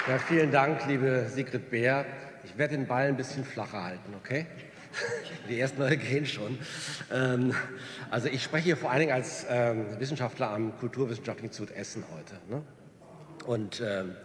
Ja, vielen Dank, liebe Sigrid Beer. Ich werde den Ball ein bisschen flacher halten, okay? Die ersten Leute gehen schon. Also ich spreche hier vor allen Dingen als Wissenschaftler am Kulturwissenschaftlichen Institut Essen heute. Ne? Und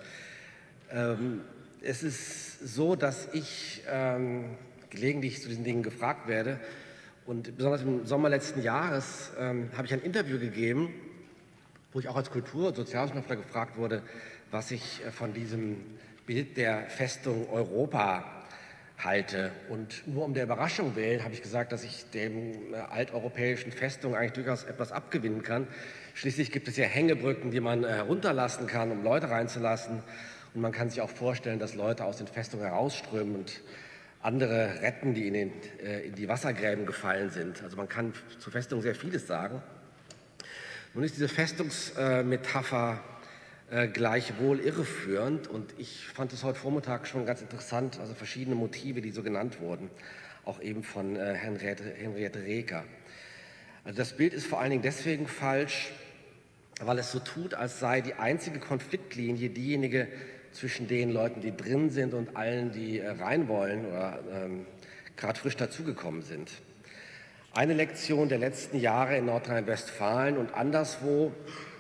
es ist so, dass ich gelegentlich zu diesen Dingen gefragt werde. Und besonders im Sommer letzten Jahres habe ich ein Interview gegeben, wo ich auch als Kultur- und Sozialwissenschaftler gefragt wurde, was ich von diesem Bild der Festung Europa halte. Und nur um der Überraschung willen habe ich gesagt, dass ich dem alteuropäischen Festung eigentlich durchaus etwas abgewinnen kann. Schließlich gibt es ja Hängebrücken, die man herunterlassen kann, um Leute reinzulassen. Und man kann sich auch vorstellen, dass Leute aus den Festungen herausströmen und andere retten, die in die Wassergräben gefallen sind. Also man kann zur Festung sehr vieles sagen. Nun ist diese Festungsmetapher gleichwohl irreführend und ich fand es heute Vormittag schon ganz interessant, also verschiedene Motive, die so genannt wurden, auch eben von Henriette Reker. Also das Bild ist vor allen Dingen deswegen falsch, weil es so tut, als sei die einzige Konfliktlinie diejenige zwischen den Leuten, die drin sind und allen, die rein wollen oder gerade frisch dazugekommen sind. Eine Lektion der letzten Jahre in Nordrhein-Westfalen und anderswo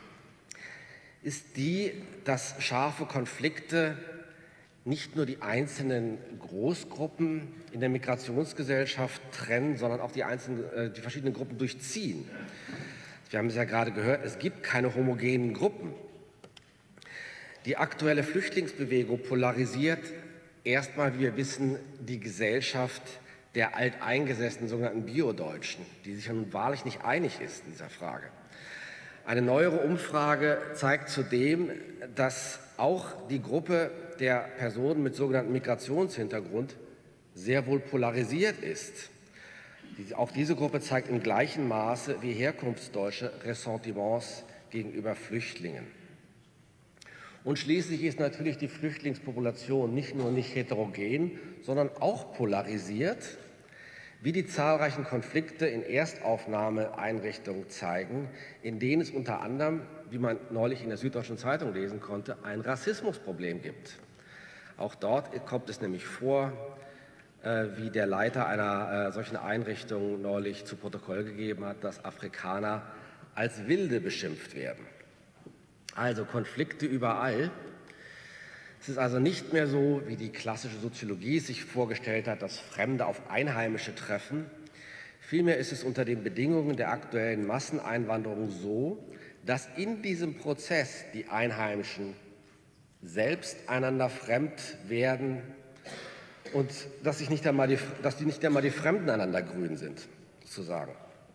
ist die, dass scharfe Konflikte nicht nur die einzelnen Großgruppen in der Migrationsgesellschaft trennen, sondern auch die verschiedenen Gruppen durchziehen. Wir haben es ja gerade gehört, es gibt keine homogenen Gruppen. Die aktuelle Flüchtlingsbewegung polarisiert erstmal, wie wir wissen, die Gesellschaft der alteingesessenen sogenannten Bio-Deutschen, die sich ja nun wahrlich nicht einig ist in dieser Frage. Eine neuere Umfrage zeigt zudem, dass auch die Gruppe der Personen mit sogenanntem Migrationshintergrund sehr wohl polarisiert ist. Auch diese Gruppe zeigt im gleichen Maße wie Herkunftsdeutsche Ressentiments gegenüber Flüchtlingen. Und schließlich ist natürlich die Flüchtlingspopulation nicht nur nicht heterogen, sondern auch polarisiert, wie die zahlreichen Konflikte in Erstaufnahmeeinrichtungen zeigen, in denen es unter anderem, wie man neulich in der Süddeutschen Zeitung lesen konnte, ein Rassismusproblem gibt. Auch dort kommt es nämlich vor, wie der Leiter einer solchen Einrichtung neulich zu Protokoll gegeben hat, dass Afrikaner als Wilde beschimpft werden. Also Konflikte überall. Es ist also nicht mehr so, wie die klassische Soziologie sich vorgestellt hat, dass Fremde auf Einheimische treffen. Vielmehr ist es unter den Bedingungen der aktuellen Masseneinwanderung so, dass in diesem Prozess die Einheimischen selbst einander fremd werden und dass die nicht einmal die Fremden einander grün sind, sozusagen.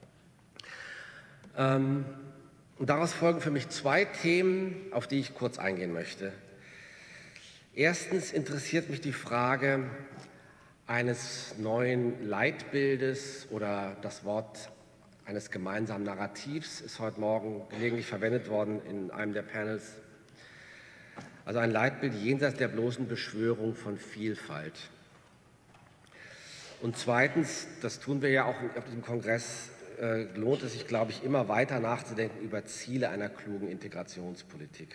Und daraus folgen für mich zwei Themen, auf die ich kurz eingehen möchte. Erstens interessiert mich die Frage eines neuen Leitbildes oder das Wort eines gemeinsamen Narrativs ist heute Morgen gelegentlich verwendet worden in einem der Panels. Also ein Leitbild jenseits der bloßen Beschwörung von Vielfalt. Und zweitens, das tun wir ja auch auf diesem Kongress, lohnt es sich, glaube ich, immer weiter nachzudenken über Ziele einer klugen Integrationspolitik.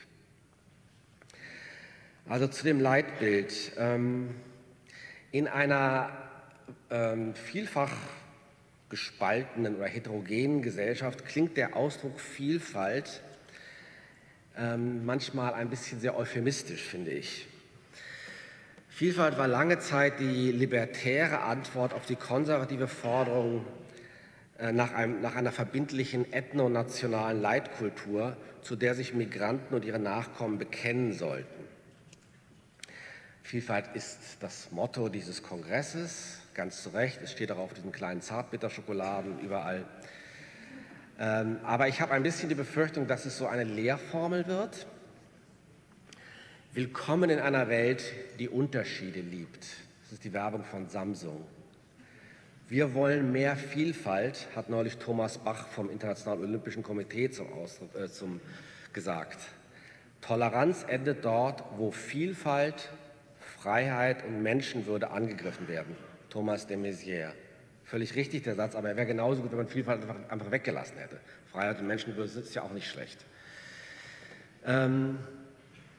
Also zu dem Leitbild. In einer vielfach gespaltenen oder heterogenen Gesellschaft klingt der Ausdruck Vielfalt manchmal ein bisschen sehr euphemistisch, finde ich. Vielfalt war lange Zeit die libertäre Antwort auf die konservative Forderung nach einer verbindlichen ethnonationalen Leitkultur, zu der sich Migranten und ihre Nachkommen bekennen sollten. Vielfalt ist das Motto dieses Kongresses, ganz zu Recht. Es steht auch auf diesen kleinen Zartbitterschokoladen überall. Aber ich habe ein bisschen die Befürchtung, dass es so eine Lehrformel wird. Willkommen in einer Welt, die Unterschiede liebt. Das ist die Werbung von Samsung. Wir wollen mehr Vielfalt, hat neulich Thomas Bach vom Internationalen Olympischen Komitee gesagt. Toleranz endet dort, wo Vielfalt, Freiheit und Menschenwürde angegriffen werden. Thomas de Maizière. Völlig richtig der Satz, aber er wäre genauso gut, wenn man Vielfalt einfach weggelassen hätte. Freiheit und Menschenwürde ist ja auch nicht schlecht.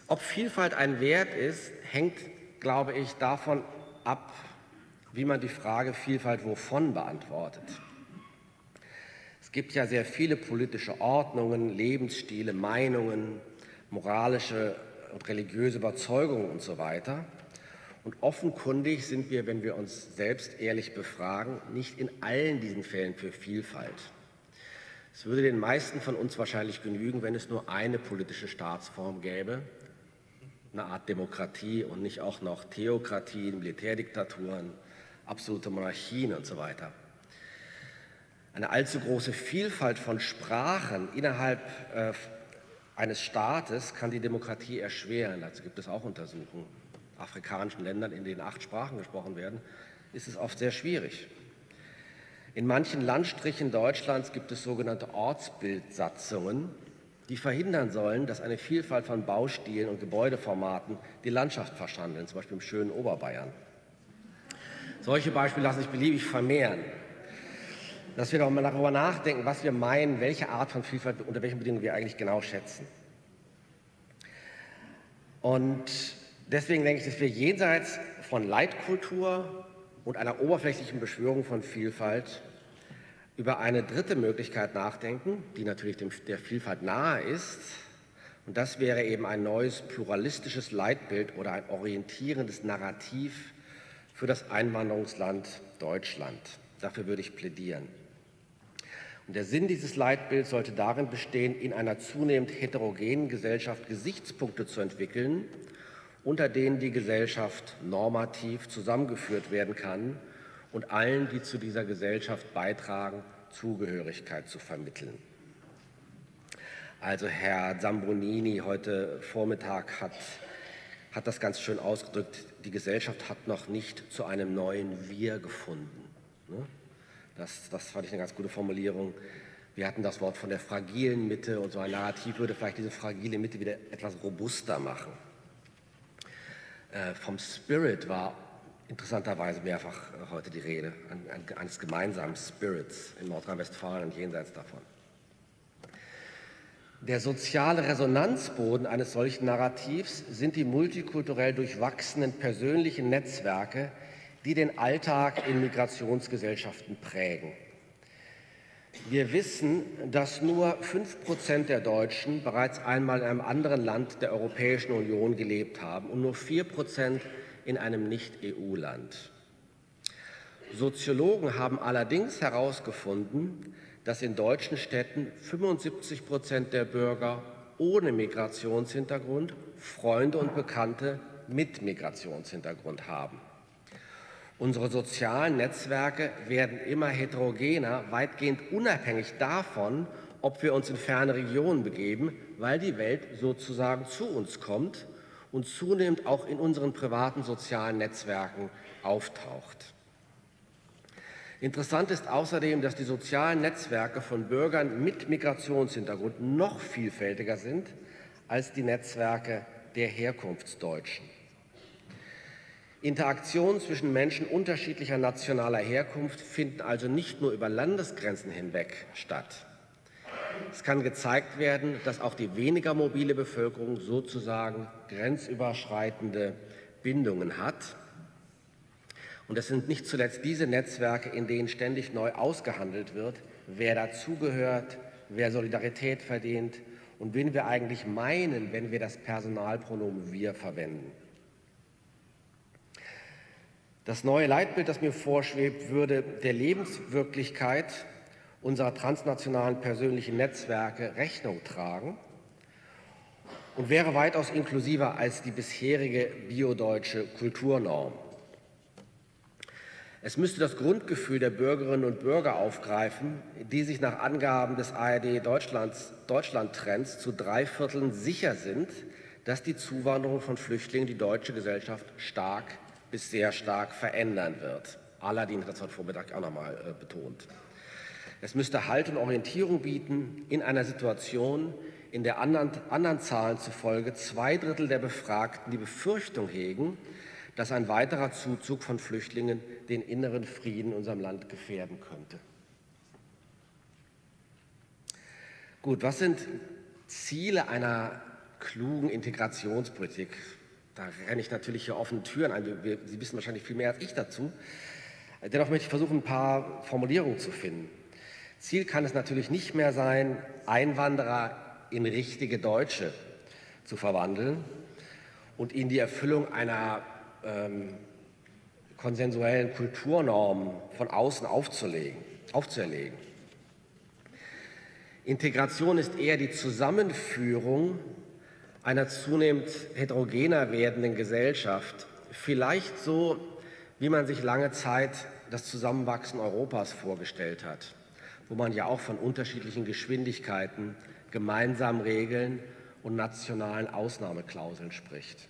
Ob Vielfalt ein Wert ist, hängt, glaube ich, davon ab, wie man die Frage Vielfalt wovon beantwortet. Es gibt ja sehr viele politische Ordnungen, Lebensstile, Meinungen, moralische und religiöse Überzeugungen und so weiter. Und offenkundig sind wir, wenn wir uns selbst ehrlich befragen, nicht in allen diesen Fällen für Vielfalt. Es würde den meisten von uns wahrscheinlich genügen, wenn es nur eine politische Staatsform gäbe, eine Art Demokratie und nicht auch noch Theokratien, Militärdiktaturen, absolute Monarchien und so weiter. Eine allzu große Vielfalt von Sprachen innerhalb eines Staates kann die Demokratie erschweren. Dazu gibt es auch Untersuchungen. In afrikanischen Ländern, in denen 8 Sprachen gesprochen werden, ist es oft sehr schwierig. In manchen Landstrichen Deutschlands gibt es sogenannte Ortsbildsatzungen, die verhindern sollen, dass eine Vielfalt von Baustilen und Gebäudeformaten die Landschaft verschandeln, zum Beispiel im schönen Oberbayern. Solche Beispiele lassen sich beliebig vermehren. Dass wir doch mal darüber nachdenken, was wir meinen, welche Art von Vielfalt, unter welchen Bedingungen wir eigentlich genau schätzen. Und deswegen denke ich, dass wir jenseits von Leitkultur und einer oberflächlichen Beschwörung von Vielfalt über eine dritte Möglichkeit nachdenken, die natürlich der Vielfalt nahe ist. Und das wäre eben ein neues pluralistisches Leitbild oder ein orientierendes Narrativ für das Einwanderungsland Deutschland. Dafür würde ich plädieren. Und der Sinn dieses Leitbilds sollte darin bestehen, in einer zunehmend heterogenen Gesellschaft Gesichtspunkte zu entwickeln, unter denen die Gesellschaft normativ zusammengeführt werden kann und allen, die zu dieser Gesellschaft beitragen, Zugehörigkeit zu vermitteln. Also Herr Zambonini heute Vormittag hat das ganz schön ausgedrückt, die Gesellschaft hat noch nicht zu einem neuen Wir gefunden. Das fand ich eine ganz gute Formulierung. Wir hatten das Wort von der fragilen Mitte und so ein Narrativ würde vielleicht diese fragile Mitte wieder etwas robuster machen. Vom Spirit war interessanterweise mehrfach heute die Rede, eines gemeinsamen Spirits in Nordrhein-Westfalen und jenseits davon. Der soziale Resonanzboden eines solchen Narrativs sind die multikulturell durchwachsenen persönlichen Netzwerke, die den Alltag in Migrationsgesellschaften prägen. Wir wissen, dass nur 5% der Deutschen bereits einmal in einem anderen Land der Europäischen Union gelebt haben und nur 4% in einem Nicht-EU-Land. Soziologen haben allerdings herausgefunden, dass in deutschen Städten 75% der Bürger ohne Migrationshintergrund Freunde und Bekannte mit Migrationshintergrund haben. Unsere sozialen Netzwerke werden immer heterogener, weitgehend unabhängig davon, ob wir uns in ferne Regionen begeben, weil die Welt sozusagen zu uns kommt und zunehmend auch in unseren privaten sozialen Netzwerken auftaucht. Interessant ist außerdem, dass die sozialen Netzwerke von Bürgern mit Migrationshintergrund noch vielfältiger sind als die Netzwerke der Herkunftsdeutschen. Interaktionen zwischen Menschen unterschiedlicher nationaler Herkunft finden also nicht nur über Landesgrenzen hinweg statt. Es kann gezeigt werden, dass auch die weniger mobile Bevölkerung sozusagen grenzüberschreitende Bindungen hat. Und es sind nicht zuletzt diese Netzwerke, in denen ständig neu ausgehandelt wird, wer dazugehört, wer Solidarität verdient und wen wir eigentlich meinen, wenn wir das Personalpronomen wir verwenden. Das neue Leitbild, das mir vorschwebt, würde der Lebenswirklichkeit unserer transnationalen persönlichen Netzwerke Rechnung tragen und wäre weitaus inklusiver als die bisherige biodeutsche Kulturnorm. Es müsste das Grundgefühl der Bürgerinnen und Bürger aufgreifen, die sich nach Angaben des ARD Deutschland-Trends zu 3/4 sicher sind, dass die Zuwanderung von Flüchtlingen die deutsche Gesellschaft stark bis sehr stark verändern wird. Aladdin hat das heute Vormittag auch nochmal betont. Es müsste Halt und Orientierung bieten in einer Situation, in der anderen Zahlen zufolge 2/3 der Befragten die Befürchtung hegen, dass ein weiterer Zuzug von Flüchtlingen den inneren Frieden in unserem Land gefährden könnte. Gut, was sind Ziele einer klugen Integrationspolitik. Da renne ich natürlich hier offene Türen ein. Sie wissen wahrscheinlich viel mehr als ich dazu. Dennoch möchte ich versuchen, ein paar Formulierungen zu finden. Ziel kann es natürlich nicht mehr sein, Einwanderer in richtige Deutsche zu verwandeln und ihnen die Erfüllung einer konsensuellen Kulturnorm von außen aufzuerlegen. Integration ist eher die Zusammenführung einer zunehmend heterogener werdenden Gesellschaft, vielleicht so, wie man sich lange Zeit das Zusammenwachsen Europas vorgestellt hat, wo man ja auch von unterschiedlichen Geschwindigkeiten, gemeinsamen Regeln und nationalen Ausnahmeklauseln spricht.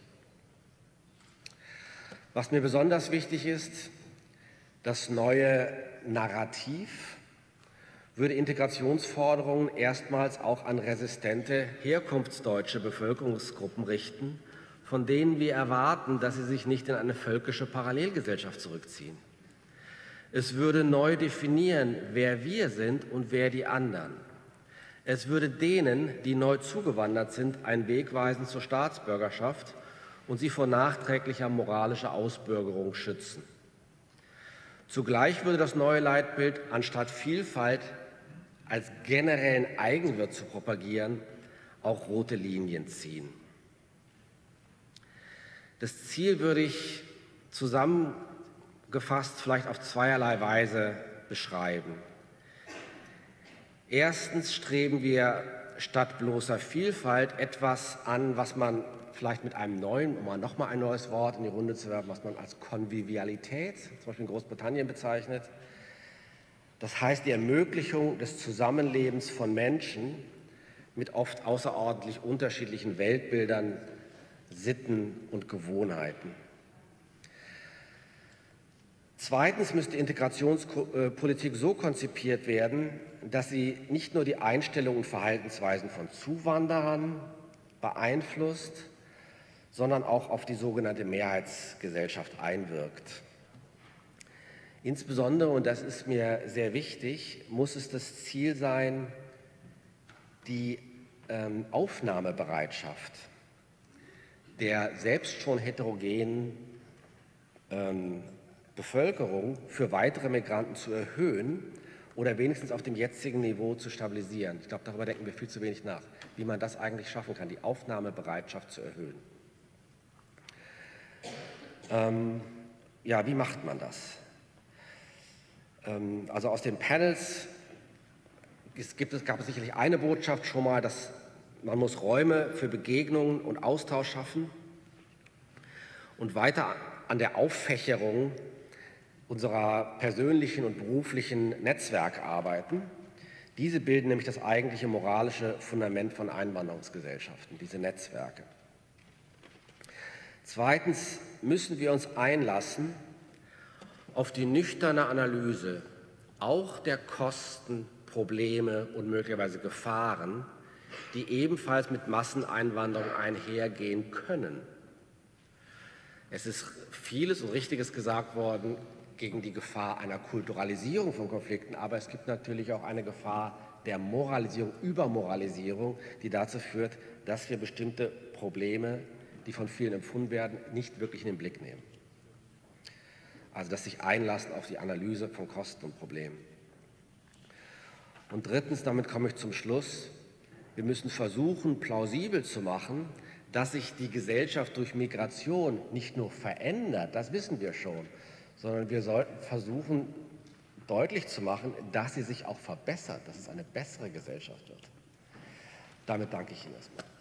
Was mir besonders wichtig ist, das neue Narrativ würde Integrationsforderungen erstmals auch an resistente herkunftsdeutsche Bevölkerungsgruppen richten, von denen wir erwarten, dass sie sich nicht in eine völkische Parallelgesellschaft zurückziehen. Es würde neu definieren, wer wir sind und wer die anderen. Es würde denen, die neu zugewandert sind, einen Weg weisen zur Staatsbürgerschaft und sie vor nachträglicher moralischer Ausbürgerung schützen. Zugleich würde das neue Leitbild, anstatt Vielfalt als generellen Eigenwert zu propagieren, auch rote Linien ziehen. Das Ziel würde ich zusammengefasst vielleicht auf zweierlei Weise beschreiben. Erstens streben wir statt bloßer Vielfalt etwas an, was man vielleicht mit einem neuen, um mal nochmal ein neues Wort in die Runde zu werfen, was man als Konvivialität, zum Beispiel in Großbritannien, bezeichnet. Das heißt die Ermöglichung des Zusammenlebens von Menschen mit oft außerordentlich unterschiedlichen Weltbildern, Sitten und Gewohnheiten. Zweitens müsste Integrationspolitik so konzipiert werden, dass sie nicht nur die Einstellung und Verhaltensweisen von Zuwanderern beeinflusst, sondern auch auf die sogenannte Mehrheitsgesellschaft einwirkt. Insbesondere, und das ist mir sehr wichtig, muss es das Ziel sein, die Aufnahmebereitschaft der selbst schon heterogenen Bevölkerung für weitere Migranten zu erhöhen oder wenigstens auf dem jetzigen Niveau zu stabilisieren. Ich glaube, darüber denken wir viel zu wenig nach, wie man das eigentlich schaffen kann, die Aufnahmebereitschaft zu erhöhen. Ja, wie macht man das? Also aus den Panels gab es sicherlich eine Botschaft schon mal, dass man muss Räume für Begegnungen und Austausch schaffen und weiter an der Auffächerung unserer persönlichen und beruflichen Netzwerke arbeiten. Diese bilden nämlich das eigentliche moralische Fundament von Einwanderungsgesellschaften, diese Netzwerke. Zweitens müssen wir uns einlassen auf die nüchterne Analyse auch der Kosten, Probleme und möglicherweise Gefahren, die ebenfalls mit Masseneinwanderung einhergehen können. Es ist vieles und Richtiges gesagt worden gegen die Gefahr einer Kulturalisierung von Konflikten, aber es gibt natürlich auch eine Gefahr der Moralisierung, Übermoralisierung, die dazu führt, dass wir bestimmte Probleme, die von vielen empfunden werden, nicht wirklich in den Blick nehmen. Also das sich einlassen auf die Analyse von Kosten und Problemen. Und drittens, damit komme ich zum Schluss, wir müssen versuchen, plausibel zu machen, dass sich die Gesellschaft durch Migration nicht nur verändert, das wissen wir schon, sondern wir sollten versuchen, deutlich zu machen, dass sie sich auch verbessert, dass es eine bessere Gesellschaft wird. Damit danke ich Ihnen erstmal.